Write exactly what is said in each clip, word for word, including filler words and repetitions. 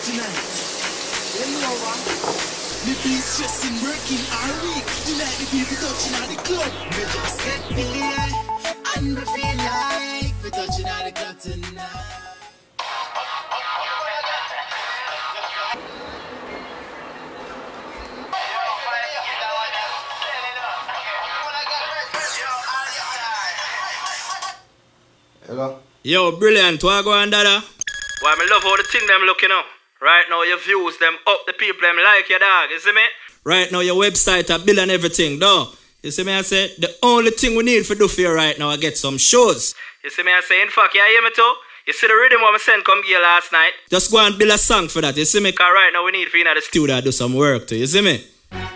tonight. You know what? Me be stressing, working all week. Tonight the people touching on the club. Me just get feeling and me feel like we touching on the club tonight. Hello? Yo, brilliant. What go on, Dada? Why, me love how the thing them looking up. Right now, your views them up, the people them like your dog, you see me? Right now, your website a bill and everything, though. You see me, I say, the only thing we need for do for you right now, I get some shows. You see me, I say, in fact, you hear me too? You see the rhythm what I sent come here last night? Just go and build a song for that, you see me? Cause right now, we need for you in the studio to do some work too, you see me?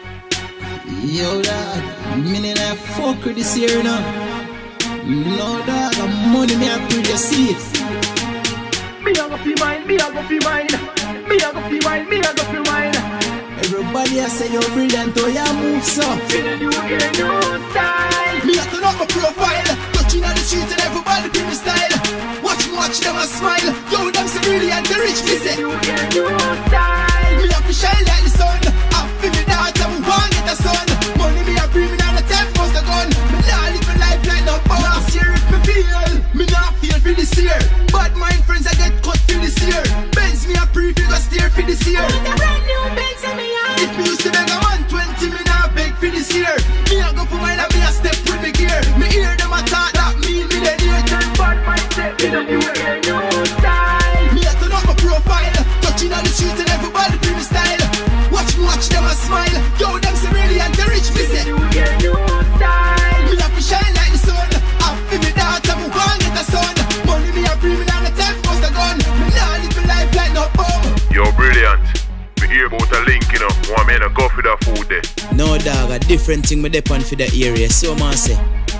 Yo, dog, me need a fuck with this year now. No, dog, the money me I put your seat. Me a go fi mine, me a go fi mine. Me a go fi mine, me a go fi mine. Everybody I say you're brilliant, oh you move so. In a new year, new style. Me a turn up my profile, touching on the streets and everybody feel me style. Watch me, watch them and smile. Yo, them so brilliant, they rich me say. New year, new style. Me a fi shine like the sun. I feel me daughter, we want get the sun. Money me a bring me down the tenth post the gun. Me nah live my life like no bum. Last year if me feel, me nah feel for this year. Bad mind friends I get cut for this year. Benz me a pre-figure steer for this year. With a brand new Benz in me hand. If me used to beg a one twenty, me nah beg for this year. Me a go for mine and me a step with me gear. Me hear them a talk that mean me dead here. Turn bad mindset in a new year, new style. Me a turn up my profile, touching on the streets and everybody feel me style. Watch me, watch them and smile. Yo, them so brilliant, they rich me say. New year, new style. Me a fi shine like the sun. I feel me daughter, me want get the sun. Money me a bring me down the tenth post the gun. Me nah live my life like no bum. Yo, brilliant. We hear about a link, you know. Want me to go for the food there. No, dog, a different thing me depend for the area, so man say.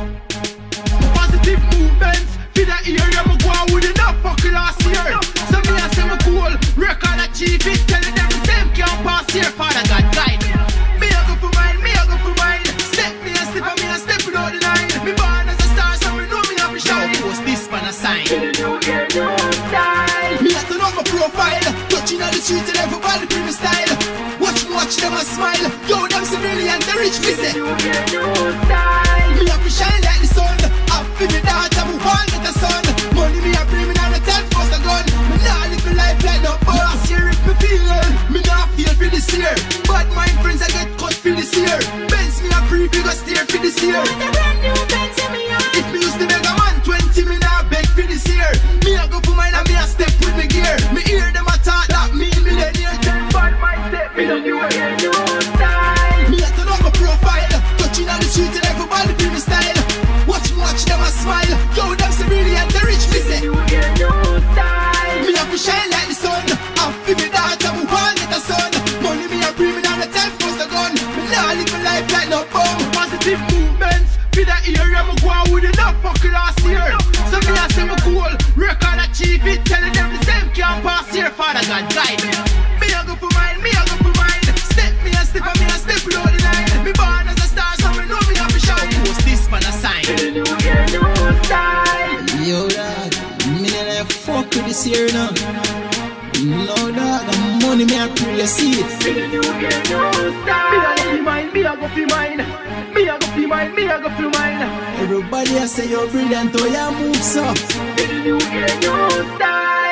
Positive movements for the area. Me go out with enough fucking last year. So me a say me cool. Record achieve it. Telling them the same can't pass here. Father God guide me. Me a go for mine. Me a go for mine. Step me a step and me a step without the line. Me born as a star, so me know me have to shine. Post this man a sign. New year, new style. Me a turn up my profile, touching on the streets and everybody feel me style. Watch me, watch them and smile. Yo, them so brilliant, they rich me say. New year, new style. Me a fi shine like the sun. I feel me daughter, we want get the sun. Money me a bring me down the tenth post the gun. Me nah live my life like no bum. Last year if me feel, me nah feel for this year. Bad mind friends I get cut for this year. Benz me a pre-figure steer for this year. With a brand new Benz in me hand. If me used to beg a one twenty, me nah beg for this year. Me a go for mine and me a step with me gear. Me hear them a talk that mean me dead here. Turn bad mindset in a new year, new style. Me a turn up my profile, touching on the streets and everybody feel me style. Watch me, watch them and smile. Yo, them so brilliant, they rich me say. New year, new style. Me a fi shine like the sun. I feel me daughter, we want get the sun. Money me a bring me down the tenth post the gun. Me nah live my life like no bum. Positive movements for the area. Me go out with enough fucking last year. So me a say me cool. Record achieve it. Telling them the same can't pass here. Father God guide me. Me a go for mine. Me a go for mine. Step me a step and me a step without the line. Me born as a star, so me know me have to shine. Post this man a sign. New year, new style. Yo, dog, me nah fuck with this year now. No, dog, the money me a pray you see it. New year, new style. Me a go fi mine, me a go fi mine. Me a go fi mine, me a go fi mine. Everybody I say you're brilliant, oh you move so. New year, new style.